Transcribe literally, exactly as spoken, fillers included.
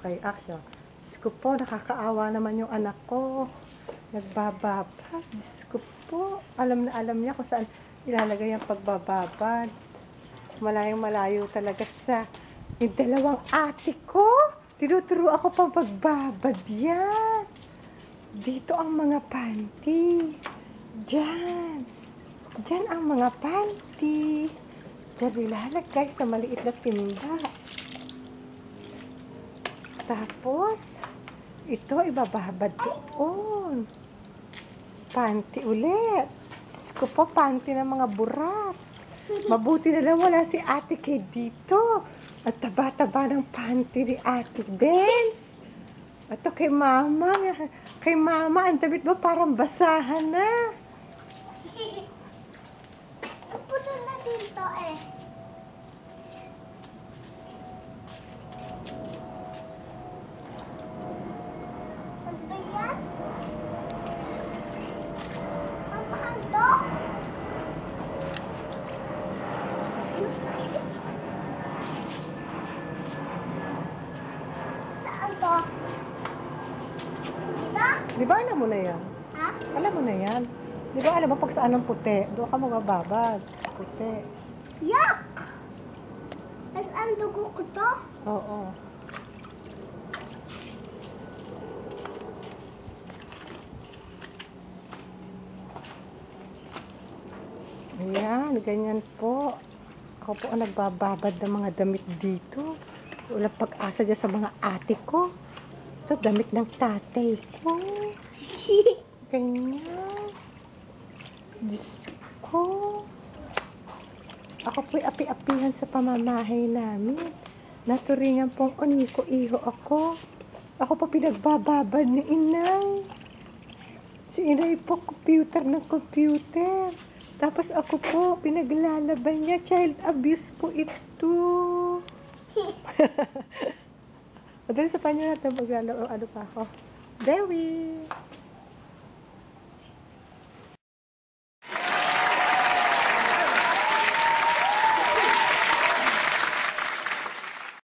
Okay, action. Diyos ko po, nakakaawa naman yung anak ko. Nagbababad. Diyos ko po, alam na alam niya kung saan ilalagay ang pagbababad. Malayong malayo talaga sa yung dalawang ate ko. Tinuturo ako pang pagbabad yan. Dito ang mga panty. Diyan. Diyan ang mga panty. Diyan nilalagay sa maliit na timba. Tapos, ito ibababad doon. Panty ulit. Diyos ko po, panty ng mga burat. Mabuti na lang wala si Ate Kay dito. At taba-taba ng panty ni Ate Dance. Ito kay Mama. Kay Mama, ang damit mo parang basahan na. Puno na dito eh. Ano ba yan? Ang mahal to? Saan to? Dito? Di ba alam mo na yan? Ha? Alam mo na yan. Di ba alam mo pag saan ang puti? Doon ka magbababad. Puti. Yuck! As ang dugo ko to? Oo. Ayan, ganyan po. Ako po ang nagbababad ng mga damit dito. Walang pag-asa dyan sa mga ate ko. Ito, damit ng tatay ko. Ganyan. Diyos ko. Ako po'y api-apihan sa pamamahay namin. Naturingan pong uniko-iho ako. Ako po pinagbababad ni inay. Si inay po computer ng computer. Tapos ako po, pinaglalaban niya. Child abuse po ito. O, dahil sa panyo natin maglalaro. Ano pa ako? Dewi!